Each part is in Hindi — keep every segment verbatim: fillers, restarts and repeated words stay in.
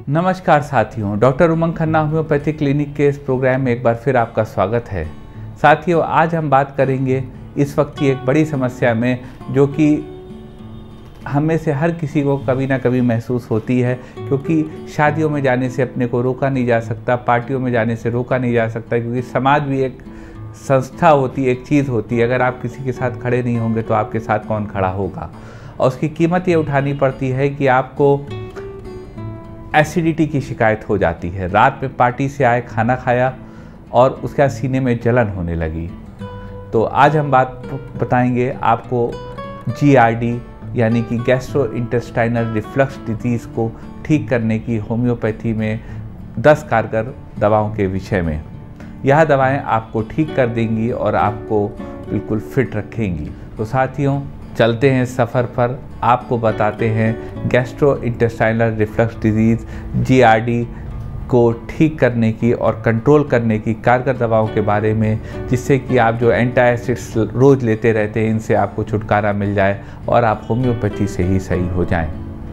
नमस्कार साथियों, doctor Umang Khanna homeopathy clinic के इस प्रोग्राम में एक बार फिर आपका स्वागत है। साथियों, आज हम बात करेंगे इस वक्त की एक बड़ी समस्या में, जो कि हम में से हर किसी को कभी ना कभी महसूस होती है, क्योंकि शादियों में जाने से अपने को रोका नहीं जा सकता, पार्टियों में जाने से रोका नहीं जा सकता, क्योंकि समाज भी एक संस्था होती है, एक चीज़ होती है। अगर आप किसी के साथ खड़े नहीं होंगे तो आपके साथ कौन खड़ा होगा। और उसकी कीमत ये उठानी पड़ती है कि आपको एसिडिटी की शिकायत हो जाती है। रात में पार्टी से आए, खाना खाया और उसके बाद सीने में जलन होने लगी। तो आज हम बात बताएंगे आपको जी आर डी यानी कि गैस्ट्रोइंटेस्टाइनल रिफ्लक्स डिजीज़ को ठीक करने की होम्योपैथी में दस कारगर दवाओं के विषय में। यह दवाएं आपको ठीक कर देंगी और आपको बिल्कुल फिट रखेंगी। तो साथियों, चलते हैं सफ़र पर, आपको बताते हैं gastrointestinal reflux disease G R D को ठीक करने की और कंट्रोल करने की कारगर दवाओं के बारे में, जिससे कि आप जो एंटासिड्स रोज़ लेते रहते हैं, इनसे आपको छुटकारा मिल जाए और आप होम्योपैथी से ही सही हो जाएं।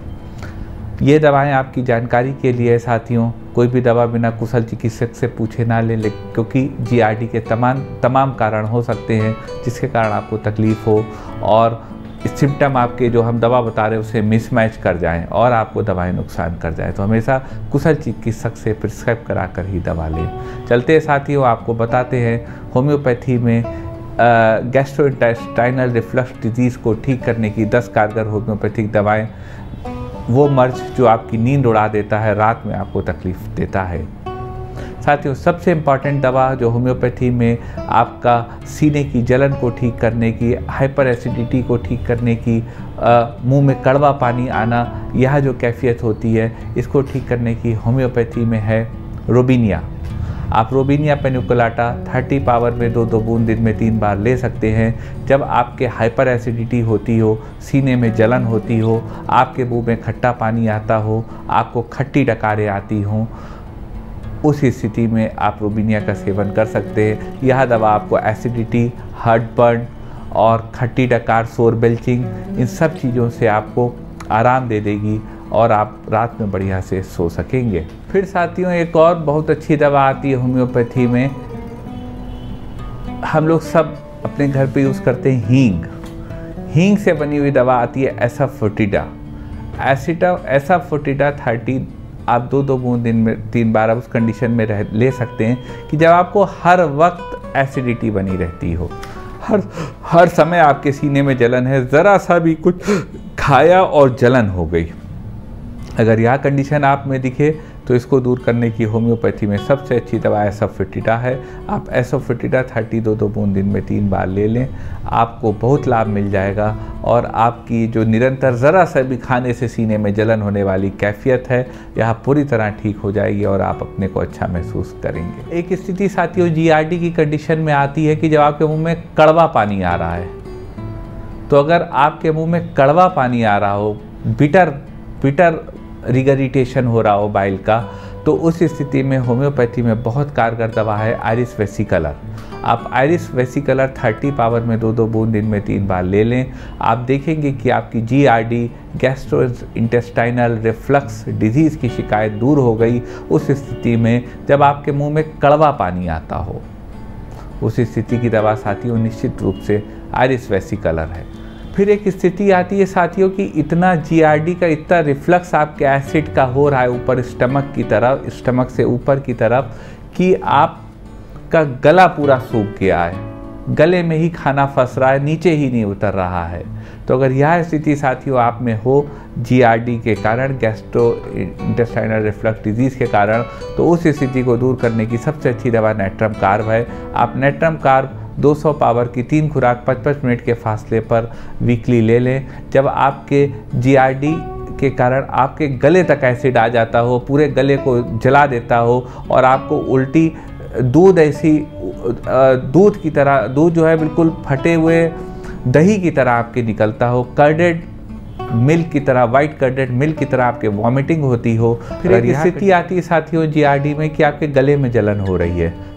ये दवाएं आपकी जानकारी के लिए है साथियों। कोई भी दवा बिना कुशल चिकित्सक से पूछे ना ले, ले क्योंकि जी आर डी के तमाम तमाम कारण हो सकते हैं जिसके कारण आपको तकलीफ़ हो और सिम्टम आपके जो हम दवा बता रहे हैं उसे मिसमैच कर जाएं और आपको दवाएं नुकसान कर जाएं। तो हमेशा कुशल चिकित्सक से प्रिस्क्राइब करा कर ही दवा लें। चलते हैं साथियों, आपको बताते हैं होम्योपैथी में गैस्ट्रोइंटेस्टाइनल रिफ्लक्स डिजीज़ को ठीक करने की दस कारगर होम्योपैथिक दवाएं। वो मर्ज जो आपकी नींद उड़ा देता है, रात में आपको तकलीफ़ देता है। साथियों, सबसे इम्पॉर्टेंट दवा जो होम्योपैथी में आपका सीने की जलन को ठीक करने की, हाइपर एसिडिटी को ठीक करने की, मुंह में कड़वा पानी आना, यह जो कैफियत होती है, इसको ठीक करने की होम्योपैथी में है रोबिनिया। आप रोबिनिया पेनिकुलाटा तीस पावर में दो दो बूंद दिन में तीन बार ले सकते हैं। जब आपके हाइपर एसिडिटी होती हो, सीने में जलन होती हो, आपके मुंह में खट्टा पानी आता हो, आपको खट्टी डकारें आती हों, उस स्थिति में आप रोबिनिया का सेवन कर सकते हैं। यह दवा आपको एसिडिटी, हार्टबर्न और खट्टी डकार, शोर बेल्चिंग, इन सब चीज़ों से आपको आराम दे देगी और आप रात में बढ़िया से सो सकेंगे। फिर साथियों, एक और बहुत अच्छी दवा आती है होम्योपैथी में, हम लोग सब अपने घर पे यूज़ करते हैं हींग। हींग से बनी हुई दवा आती है एसाफोटिडा। एसिटा एसाफोटिडा थर्टी आप दो दो बूंद दिन में तीन बार आप उस कंडीशन में रह ले सकते हैं कि जब आपको हर वक्त एसिडिटी बनी रहती हो, हर हर समय आपके सीने में जलन है, ज़रा सा भी कुछ खाया और जलन हो गई। अगर यह कंडीशन आप में दिखे तो इसको दूर करने की होम्योपैथी में सबसे अच्छी दवा एसाफोटिडा है। आप एसाफोटिडा थर्टी दो दो बूंद दिन में तीन बार ले लें, आपको बहुत लाभ मिल जाएगा और आपकी जो निरंतर ज़रा सा भी खाने से सीने में जलन होने वाली कैफियत है, यह पूरी तरह ठीक हो जाएगी और आप अपने को अच्छा महसूस करेंगे। एक स्थिति साथियों जी आर डी की कंडीशन में आती है कि जब आपके मुँह में कड़वा पानी आ रहा है, तो अगर आपके मुँह में कड़वा पानी आ रहा हो, बिटर बिटर रिगरिटेशन हो रहा हो बाइल का, तो उस स्थिति में होम्योपैथी में बहुत कारगर दवा है आयरिस वेसिकलर। आप आयरिस वेसिकलर तीस पावर में दो दो बूंद दिन में तीन बार ले लें। आप देखेंगे कि आपकी G R D gastrointestinal reflux disease की शिकायत दूर हो गई। उस स्थिति में जब आपके मुंह में कड़वा पानी आता हो, उस स्थिति की दवा साथियों निश्चित रूप से आयरिस वेसिकलर है। फिर एक स्थिति आती है साथियों कि इतना जी आर डी का इतना रिफ्लक्स आपके एसिड का हो रहा है ऊपर स्टमक की तरफ, स्टमक से ऊपर की तरफ, कि आपका गला पूरा सूख गया है, गले में ही खाना फंस रहा है, नीचे ही नहीं उतर रहा है। तो अगर यह स्थिति साथियों आप में हो जी आर डी के कारण, गैस्ट्रोइंटेस्टाइनल रिफ्लक्स डिजीज़ के कारण, तो उस स्थिति को दूर करने की सबसे अच्छी दवा नेट्रम कार्ब है। आप नेट्रम कार्ब दो सौ पावर की तीन खुराक पचपन मिनट के फासले पर वीकली ले लें। जब आपके जी आर डी के कारण आपके गले तक एसिड आ जाता हो, पूरे गले को जला देता हो और आपको उल्टी, दूध ऐसी दूध की तरह, दूध जो है बिल्कुल फटे हुए दही की तरह आपके निकलता हो, कर्डेड मिल्क की तरह, वाइट कर्डेड मिल्क की तरह आपके वॉमिटिंग होती हो। फिर एक स्थिति आती है साथियों जी आर डी में कि आपके गले में जलन हो रही है,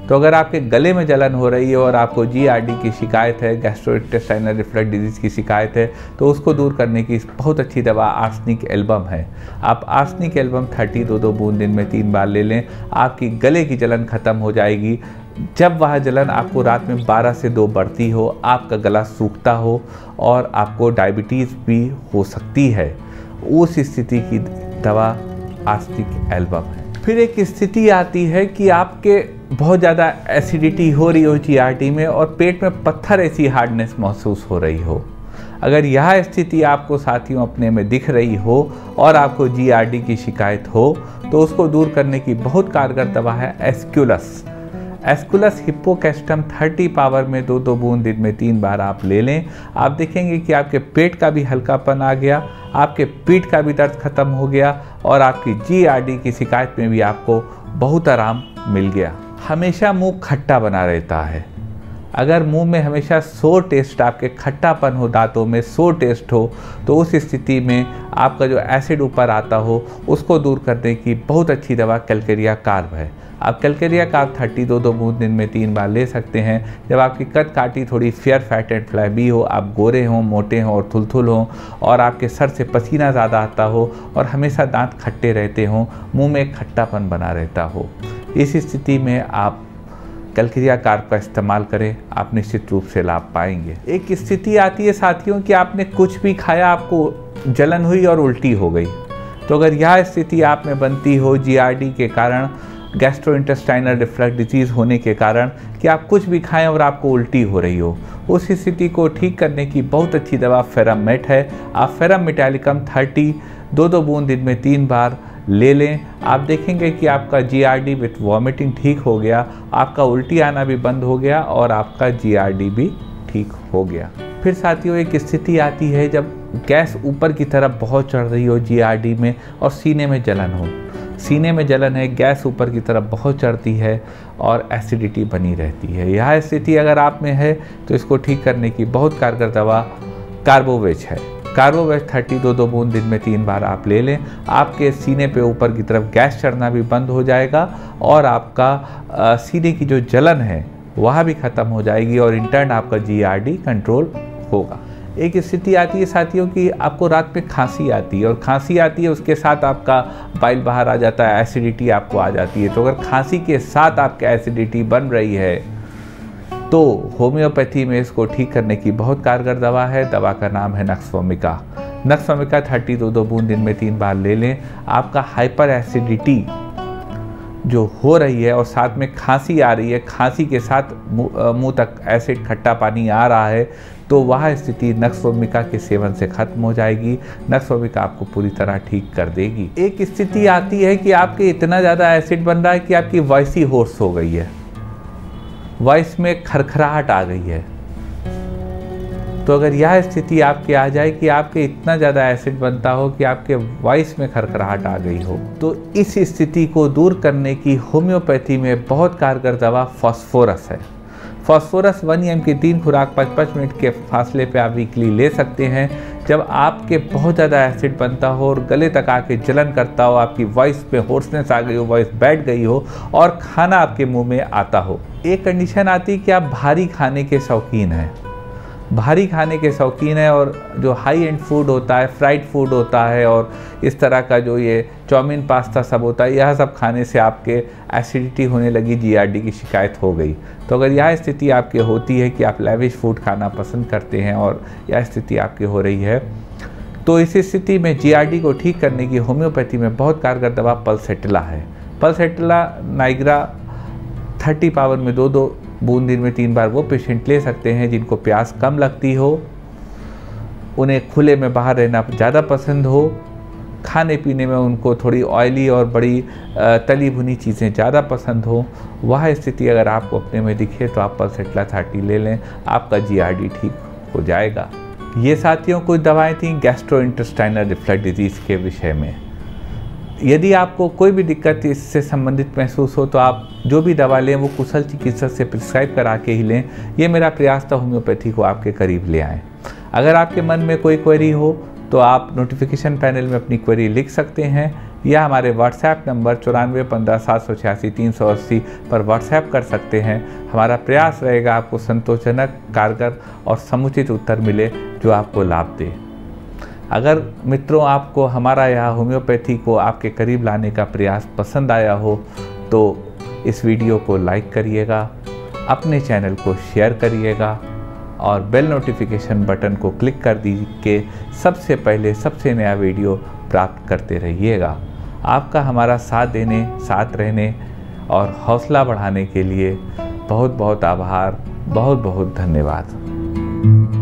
तो अगर आपके गले में जलन हो रही है और आपको जीआरडी की शिकायत है, गैस्ट्रोइंटेस्टाइनल रिफ्लक्स डिजीज़ की शिकायत है, तो उसको दूर करने की बहुत अच्छी दवा आर्सेनिक एल्बम है। आप आर्सेनिक एल्बम थर्टी दो दो बूंद दिन में तीन बार ले लें, आपकी गले की जलन ख़त्म हो जाएगी। जब वह जलन आपको रात में बारह से दो बढ़ती हो, आपका गला सूखता हो और आपको डायबिटीज़ भी हो सकती है, उस स्थिति की दवा आर्सेनिक एल्बम है। फिर एक स्थिति आती है कि आपके बहुत ज़्यादा एसिडिटी हो रही हो जीआरडी में और पेट में पत्थर ऐसी हार्डनेस महसूस हो रही हो। अगर यह स्थिति आपको साथियों अपने में दिख रही हो और आपको जीआरडी की शिकायत हो, तो उसको दूर करने की बहुत कारगर दवा है aesculus. Aesculus hippocastanum thirty power में दो दो बूंद दिन में तीन बार आप ले लें। आप देखेंगे कि आपके पेट का भी हल्कापन आ गया, आपके पीठ का भी दर्द खत्म हो गया और आपकी जीआरडी की शिकायत में भी आपको बहुत आराम मिल गया। हमेशा मुंह खट्टा बना रहता है। अगर मुंह में हमेशा सोर टेस्ट, आपके खट्टापन हो, दांतों में सोर टेस्ट हो, तो उस स्थिति में आपका जो एसिड ऊपर आता हो उसको दूर करने की बहुत अच्छी दवा कैलकेरिया कार्ब है। आप कैलकेरिया कार्ब थर्टी दो दो बूंद दिन में तीन बार ले सकते हैं। जब आपकी कद काटी थोड़ी फेयर फैट एंड फ्लैबी हो, आप गोरे हों, मोटे हों और थुलथुल हों और आपके सर से पसीना ज़्यादा आता हो और हमेशा दांत खट्टे रहते हों, मुंह में खट्टापन बना रहता हो, इस स्थिति में आप कैलकेरिया कार्ब का इस्तेमाल करें, आप निश्चित रूप से लाभ पाएंगे। एक स्थिति आती है साथियों कि आपने कुछ भी खाया, आपको जलन हुई और उल्टी हो गई। तो अगर यह स्थिति आप में बनती हो जीआरडी के कारण, गैस्ट्रोइंटेस्टाइनल रिफ्लक्स डिजीज़ होने के कारण, कि आप कुछ भी खाएं और आपको उल्टी हो रही हो, उस स्थिति को ठीक करने की बहुत अच्छी दवा फेरम मेट है। आप फेरम मेटालिकम थर्टी दो दो बूंद दिन में तीन बार ले लें। आप देखेंगे कि आपका जीआरडी विथ वॉमिटिंग ठीक हो गया, आपका उल्टी आना भी बंद हो गया और आपका जीआरडी भी ठीक हो गया। फिर साथियों एक स्थिति आती है जब गैस ऊपर की तरफ बहुत चढ़ रही हो जीआरडी में और सीने में जलन हो। सीने में जलन है, गैस ऊपर की तरफ बहुत चढ़ती है और एसिडिटी बनी रहती है। यह स्थिति अगर आप में है तो इसको ठीक करने की बहुत कारगर दवा कार्बोवेज है। कार्बोवेज थर्टी दो दो बूंद दिन में तीन बार आप ले लें, आपके सीने पे ऊपर की तरफ गैस चढ़ना भी बंद हो जाएगा और आपका आ, सीने की जो जलन है वह भी ख़त्म हो जाएगी और इंटर्न आपका जीआरडी कंट्रोल होगा। एक स्थिति आती है साथियों कि आपको रात में खांसी आती है और खांसी आती है उसके साथ आपका बाइल बाहर आ जाता है, एसिडिटी आपको आ जाती है। तो अगर खांसी के साथ आपका एसिडिटी बन रही है तो होम्योपैथी में इसको ठीक करने की बहुत कारगर दवा है। दवा का नाम है नक्सवोमिका। नक्सवोमिका थर्टी दो दो बूंद दिन में तीन बार ले लें। आपका हाइपर एसिडिटी जो हो रही है और साथ में खांसी आ रही है, खांसी के साथ मुंह तक एसिड खट्टा पानी आ रहा है, तो वह स्थिति नक्सवोमिका के सेवन से खत्म हो जाएगी। नक्सवोमिका आपको पूरी तरह ठीक कर देगी। एक स्थिति आती है कि आपके इतना ज़्यादा एसिड बन रहा है कि आपकी वॉइस ही होर्स हो गई है, वॉइस में खरखराहट आ गई है। तो अगर यह स्थिति आपके आ जाए कि आपके इतना ज़्यादा एसिड बनता हो कि आपके वॉइस में खरखराहट आ गई हो, तो इस स्थिति को दूर करने की होम्योपैथी में बहुत कारगर दवा फॉस्फोरस है। फॉस्फोरस वन एम की तीन खुराक पाँच पाँच मिनट के फासले पे आप वीकली ले सकते हैं। जब आपके बहुत ज़्यादा एसिड बनता हो और गले तक आके जलन करता हो, आपकी वॉइस पे होर्सनेस आ गई हो, वॉइस बैठ गई हो और खाना आपके मुंह में आता हो। एक कंडीशन आती है कि आप भारी खाने के शौकीन हैं, भारी खाने के शौकीन है और जो हाई एंड फूड होता है, फ्राइड फूड होता है और इस तरह का जो ये चाउमीन पास्ता सब होता है, यह सब खाने से आपके एसिडिटी होने लगी, जीआरडी की शिकायत हो गई। तो अगर यह स्थिति आपके होती है कि आप लेविश फूड खाना पसंद करते हैं और यह स्थिति आपकी हो रही है, तो इस स्थिति में जीआरडी को ठीक करने की होम्योपैथी में बहुत कारगर दवा पल्सेटिला है। पल्सेटिला नाइग्रा थर्टी पावर में दो दो बूंद दिन में तीन बार वो पेशेंट ले सकते हैं जिनको प्यास कम लगती हो, उन्हें खुले में बाहर रहना ज़्यादा पसंद हो, खाने पीने में उनको थोड़ी ऑयली और बड़ी तली भुनी चीज़ें ज़्यादा पसंद हो। वह स्थिति अगर आपको अपने में दिखे तो आप पल्सेटिला थर्टी ले लें, आपका जीआरडी ठीक हो जाएगा। ये साथियों कुछ दवाएं थीं गैस्ट्रोइंटेस्टाइनल रिफ्लक्स डिजीज़ के विषय में। यदि आपको कोई भी दिक्कत इससे संबंधित महसूस हो तो आप जो भी दवा लें वो कुशल चिकित्सक से प्रिस्क्राइब करा के ही लें। ये मेरा प्रयास था होम्योपैथी को आपके करीब ले आएँ। अगर आपके मन में कोई क्वेरी हो तो आप नोटिफिकेशन पैनल में अपनी क्वेरी लिख सकते हैं या हमारे व्हाट्सएप नंबर चौरानवे पंद्रह सात सौ छियासी तीन सौ अस्सी पर व्हाट्सएप कर सकते हैं। हमारा प्रयास रहेगा आपको संतोषजनक, कारगर और समुचित उत्तर मिले जो आपको लाभ दे। अगर मित्रों आपको हमारा यह होम्योपैथी को आपके करीब लाने का प्रयास पसंद आया हो तो इस वीडियो को लाइक करिएगा, अपने चैनल को शेयर करिएगा और बेल नोटिफिकेशन बटन को क्लिक कर दीजिए, सबसे पहले सबसे नया वीडियो प्राप्त करते रहिएगा। आपका हमारा साथ देने, साथ रहने और हौसला बढ़ाने के लिए बहुत बहुत आभार, बहुत बहुत धन्यवाद।